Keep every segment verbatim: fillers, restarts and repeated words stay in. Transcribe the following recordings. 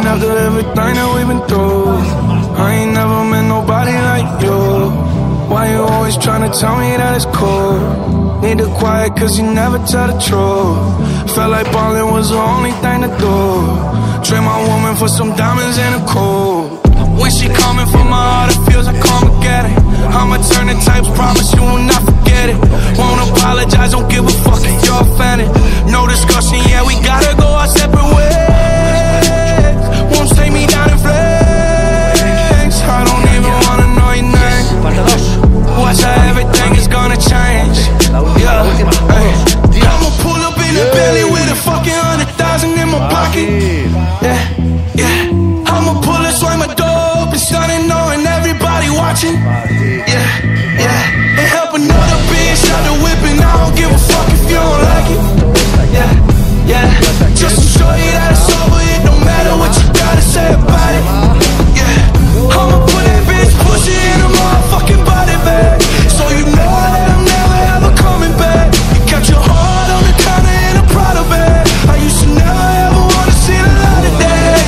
after everything that we've been through. I ain't never met nobody like you. Why you always tryna tell me that it's cool? Need to quiet cause you never tell the truth. Felt like ballin' was the only thing to do. Trade my woman for some diamonds and a cool. When she coming from my heart, it feels like Armageddon. I'ma turn the types, promise you will not forget it. Won't apologize, don't give a fuck if you're offended. No discussion, yeah, we gotta go our separate ways. Won't take me down in flames. I don't even wanna know your name. Watch how everything is gonna change. Yeah, hey. I'ma pull up in the belly with a fucking hundred thousand in my pocket. Yeah, yeah. I'ma pull it, swipe my door open, stunning, knowing everybody watching. Yeah, yeah. And help another bitch out the whip, and I don't give a fuck if you don't like it. Yeah, yeah. Just to show you that it's over, it don't matter what you gotta say about it. Yeah, I'ma put that bitch pussy in a motherfucking body bag, so you know that I'm never ever coming back. You kept your heart on the counter in a Prada bag. I used to never ever wanna see the light of day.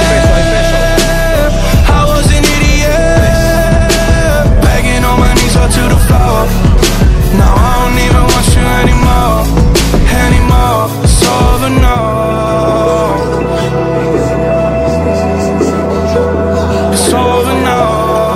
Yeah, I was an idiot, begging on my knees up to the floor. Now I don't even want you anymore, anymore. It's over now. It's over now.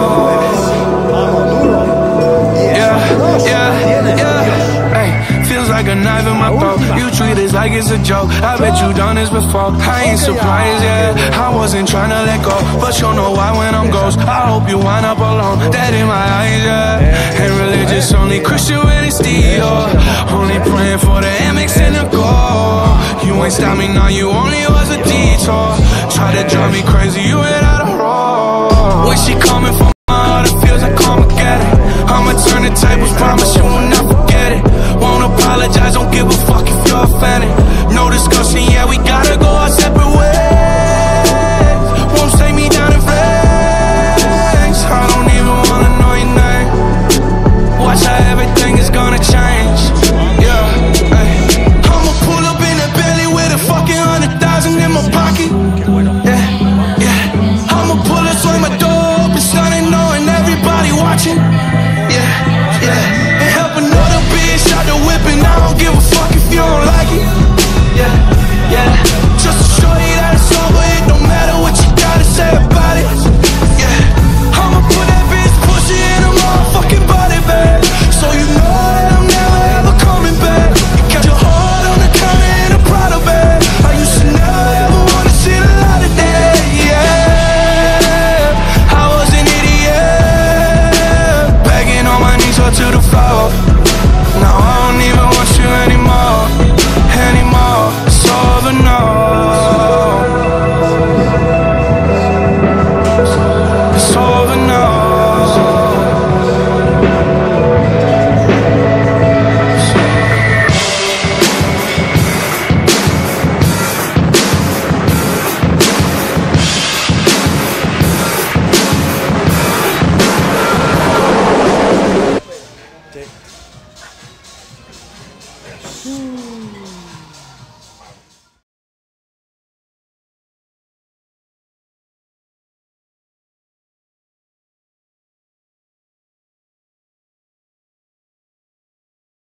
Yeah, yeah, yeah. Hey, feels like a knife in my throat. You treat it like it's a joke. I bet you done this before. I ain't surprised, yeah. I wasn't trying to let go, but you know why when I'm ghost. I hope you wind up alone. Dead in my eyes, yeah. Ain't religious, only Christian when it's Dior. Only praying for the Amex and the gold. You ain't stop me now, you only was a detour. Try to drive me crazy, you ain't out of road. When she coming from my heart, it feels like Armageddon. I'ma turn the tables, promise you will not forget it. Won't apologize, don't give a fuck if you're offended. No discussion, yeah, we gotta go our separate ways. Won't take me down in flames. I don't even wanna know your name. Watch how everything is gonna change. Yeah, hey. I'ma pull up in the belly with a fucking hundred thousand in my pocket. Yeah, yeah. I'ma pull it, swing my door open, stunning, knowing everybody watching.